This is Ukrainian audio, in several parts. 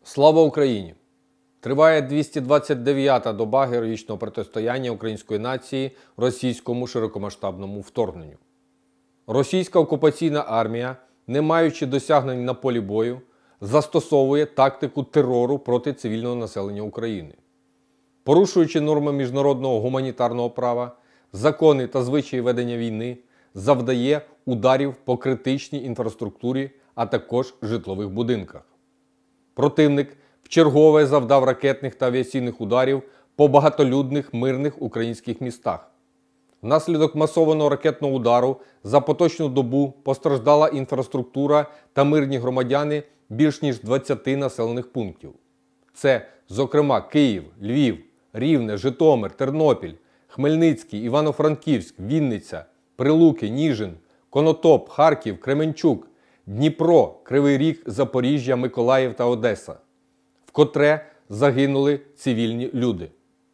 Слава Україні! Триває 229-та доба героїчного протистояння української нації російському широкомасштабному вторгненню. Російська окупаційна армія, не маючи досягнень на полі бою, застосовує тактику терору проти цивільного населення України. Порушуючи норми міжнародного гуманітарного права, закони та звичаї ведення війни, завдає ударів по критичній інфраструктурі, а також житлових будинках. Противник вчергове завдав ракетних та авіаційних ударів по багатолюдних мирних українських містах. Внаслідок масованого ракетного удару за поточну добу постраждала інфраструктура та мирні громадяни більш ніж 20 населених пунктів. Це, зокрема, Київ, Львів, Рівне, Житомир, Тернопіль, Хмельницький, Івано-Франківськ, Вінниця, Прилуки, Ніжин, Конотоп, Харків, Кременчук, Дніпро, Кривий Ріг, Запоріжжя, Миколаїв та Одеса, вкотре загинули цивільні люди.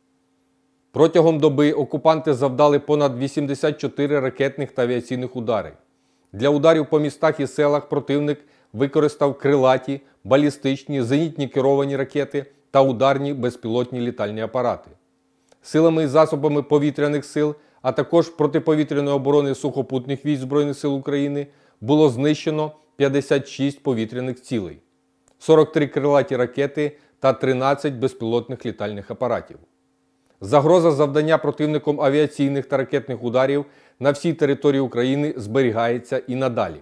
Протягом доби окупанти завдали понад 84 ракетних та авіаційних удари. Для ударів по містах і селах противник використав крилаті, балістичні, зенітні керовані ракети та ударні безпілотні літальні апарати. Силами і засобами повітряних сил, а також протиповітряної оборони сухопутних військ Збройних сил України було знищено 56 повітряних цілей, 43 крилаті ракети та 13 безпілотних літальних апаратів. Загроза завдання противником авіаційних та ракетних ударів на всій території України зберігається і надалі.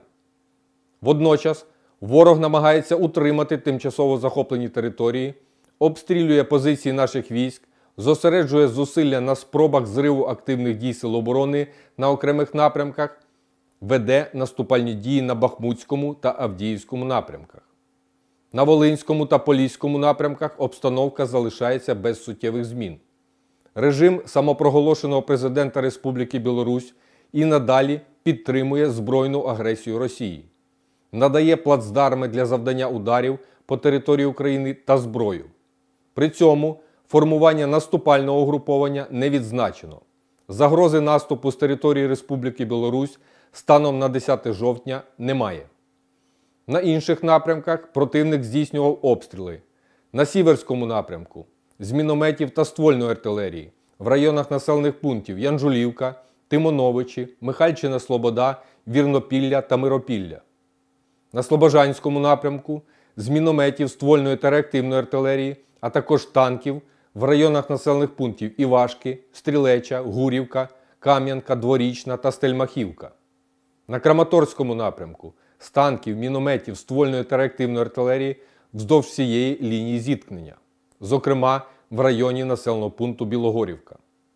Водночас ворог намагається утримати тимчасово захоплені території, обстрілює позиції наших військ, зосереджує зусилля на спробах зриву активних дій Сил оборони на окремих напрямках, веде наступальні дії на Бахмутському та Авдіївському напрямках. На Волинському та Поліському напрямках обстановка залишається без суттєвих змін. Режим самопроголошеного президента Республіки Білорусь і надалі підтримує збройну агресію Росії, надає плацдарми для завдання ударів по території України та зброю. При цьому формування наступального угруповання не відзначено. Загрози наступу з території Республіки Білорусь станом на 10 жовтня немає. На інших напрямках противник здійснював обстріли. На Сіверському напрямку з мінометів та ствольної артилерії в районах населених пунктів Янжулівка, Тимоновичі, Михальчина-Слобода, Вірнопілля та Миропілля. На Слобожанському напрямку з мінометів, ствольної та реактивної артилерії, а також танків в районах населених пунктів Івашки, Стрілеча, Гурівка, Кам'янка, Дворічна та Стельмахівка. На Краматорському напрямку з танків, мінометів, ствольної та реактивної артилерії вздовж всієї лінії зіткнення, зокрема в районі населеного пункту Білогорівка.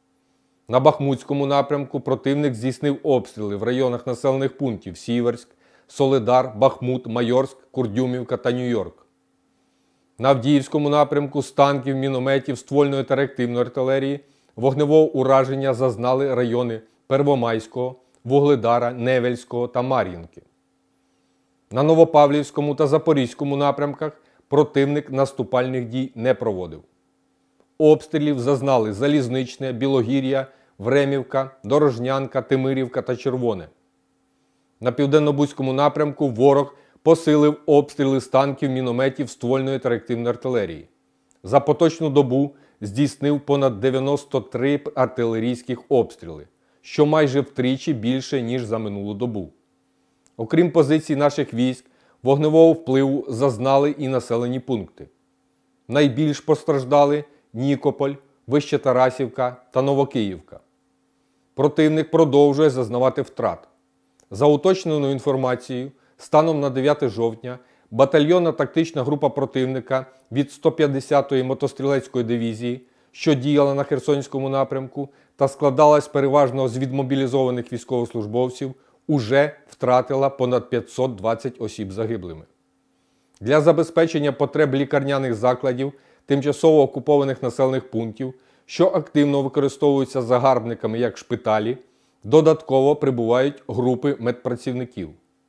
На Бахмутському напрямку противник здійснив обстріли в районах населених пунктів Сіверськ, Солидар, Бахмут, Майорськ, Курдюмівка та Нью-Йорк. На Авдіївському напрямку з танків, мінометів, ствольної та реактивної артилерії вогневого ураження зазнали райони Первомайського, Вугледара, Невельського та Мар'їнки. На Новопавлівському та Запорізькому напрямках противник наступальних дій не проводив. Обстрілів зазнали Залізничне, Білогір'я, Времівка, Дорожнянка, Тимирівка та Червоне. На Південно-Бузькому напрямку ворог посилив обстріли з танків, мінометів, ствольної та реактивної артилерії. За поточну добу здійснив понад 93 артилерійських обстріли, що майже втричі більше, ніж за минулу добу. Окрім позицій наших військ, вогневого впливу зазнали і населені пункти. Найбільш постраждали Нікополь, Вищетарасівка та Новокиївка. Противник продовжує зазнавати втрат. За уточненою інформацією, станом на 9 жовтня батальйонна тактична група противника від 150-ї мотострілецької дивізії, що діяла на Херсонському напрямку та складалась переважно з відмобілізованих військовослужбовців, уже втратила понад 520 осіб загиблими. Для забезпечення потреб лікарняних закладів тимчасово окупованих населених пунктів, що активно використовуються загарбниками як шпиталі, додатково прибувають групи медпрацівників.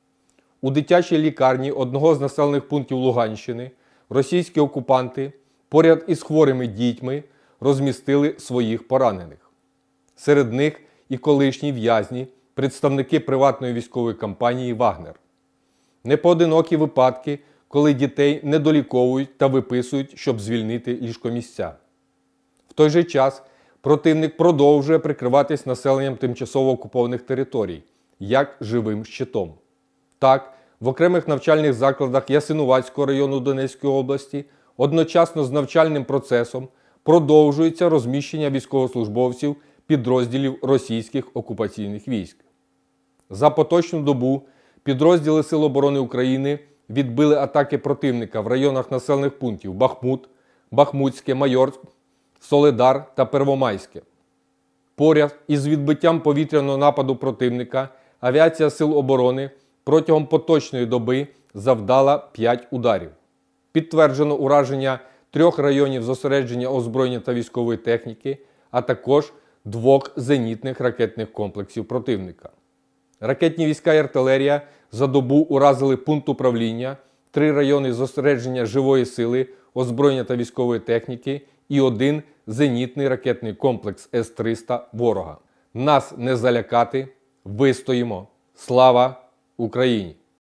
У дитячій лікарні одного з населених пунктів Луганщини російські окупанти поряд із хворими дітьми розмістили своїх поранених. Серед них і колишні в'язні, представники приватної військової компанії «Вагнер». Непоодинокі випадки, коли дітей недоліковують та виписують, щоб звільнити ліжкомісця. В той же час противник продовжує прикриватись населенням тимчасово окупованих територій, як живим щитом. Так, в окремих навчальних закладах Ясинуватського району Донецької області одночасно з навчальним процесом продовжується розміщення військовослужбовців підрозділів російських окупаційних військ. За поточну добу підрозділи Сил оборони України відбили атаки противника в районах населених пунктів Бахмут, Бахмутське, Майорськ, Солидар та Первомайське. Поряд із відбиттям повітряного нападу противника авіація Сил оборони протягом поточної доби завдала 5 ударів. Підтверджено ураження 3 районів зосередження озброєння та військової техніки, а також 2 зенітних ракетних комплексів противника. Ракетні війська і артилерія за добу уразили пункт управління, 3 райони зосередження живої сили, озброєння та військової техніки і 1 зенітний ракетний комплекс С-300 ворога. Нас не залякати, вистоїмо. Слава Україні!